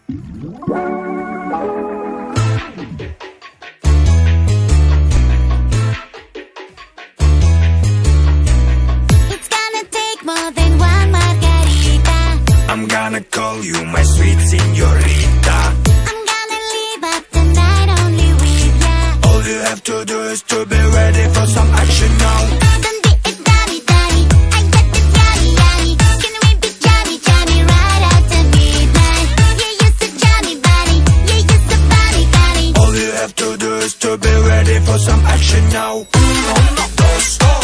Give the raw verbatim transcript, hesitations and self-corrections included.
I'm gonna call you my sweet señorita. I'm gonna live up the night only with ya. All you have to do is to be ready for some action now. Don't be a daddy, daddy. I got the yummy, yummy. Can we be jammy, jammy right after midnight? Yeah, you're so jammy, buddy. Yeah, you're so funny, funny. All you have to do is to be ready for some action now. Uno, dos, dos.